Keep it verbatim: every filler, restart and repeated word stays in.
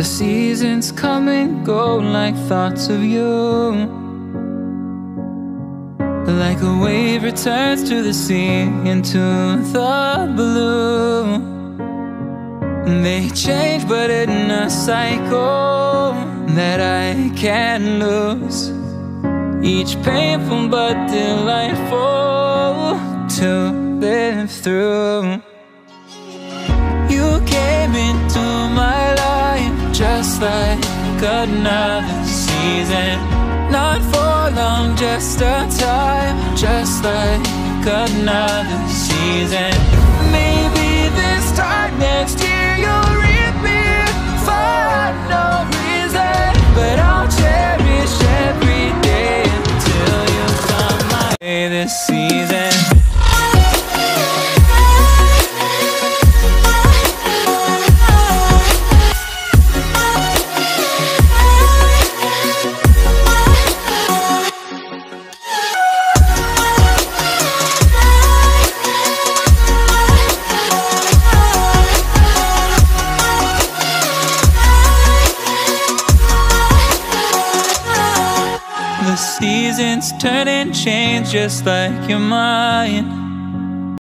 seasons come and go like thoughts of you. Like a wave returns to the sea, into the blue. They change but in a cycle that I can't lose. Each painful but delightful to live through. You came into my life just like another season. Not for long, just a time, just like another season. Maybe this time next year you'll reap me for no reason, but I'll cherish every day until you come my way this season. The seasons turn and change just like your mind.